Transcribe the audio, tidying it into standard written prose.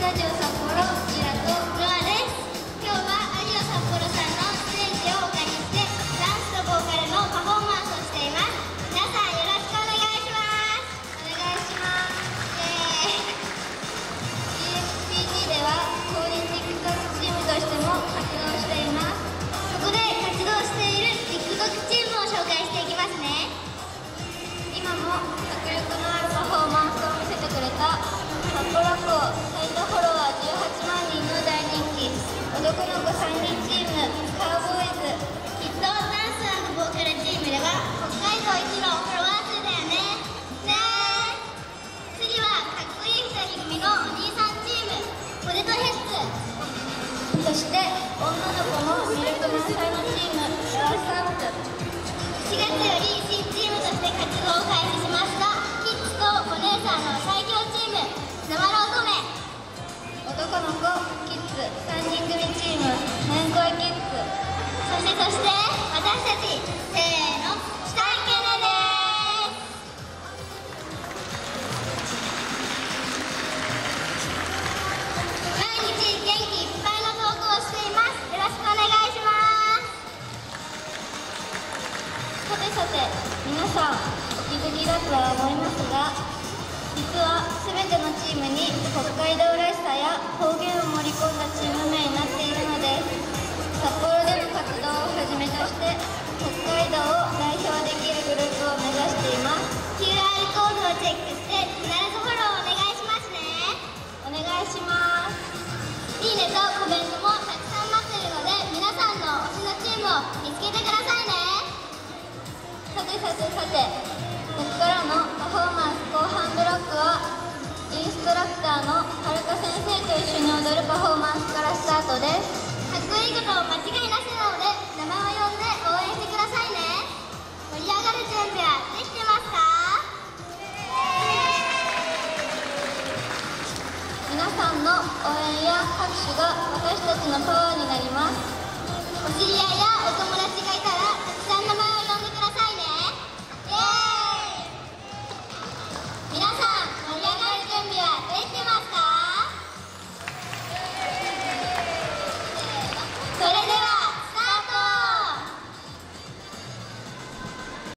タジオ札幌ジラとノアです。今日はアリオ札幌さんのステージをお借りしてダンスとボーカルのパフォーマンスをしています。皆さんよろしくお願いします。お願いします。EXPG では公認 TikTok チームとしても活動しています。そこで活動している TikTok チームを紹介していきますね。今も迫力のあるパフォーマンスを見せてくれた札幌港サイトフォロワー18万人の大人気男の子3人チームカウボーイズきっとダンス&ボーカルチームでは北海道一のフォロワー数だよね。次はかっこいい2人組のお兄さんチームポテトヘッズ、そして女の子も魅力満載のチームシュワーサンプ。4月より新チームとして活動を開始しましたキッズとお姉さんの最強チーム生の乙女。男の子キッズ3人組チームめんこいキッズ、そして私たちせーのシュタイケネです。毎日元気いっぱいの投稿をしています。よろしくお願いします。さて皆さんお気づきだとは思いますが、実は全てのチームに北海道らしさや方言を盛り込んだチーム名になっているのです。札幌での活動をはじめとして北海道を代表できるグループを目指しています。 QR コードをチェックして必ずフォローお願いしますね。お願いします。いいねとコメントもたくさん待ってるので、皆さんの推しのチームを見つけてくださいね。さてここからのパフォーマンス後半ブロックはインストラクターのはるか先生と一緒に踊るパフォーマンスからスタートです。かっこいいこと間違いなしなので名前を呼んで応援してくださいね。盛り上がる準備はできてますか？皆さんの応援や拍手が私たちのパワーになります。お知り合いやお友達がいたらたくさん名前を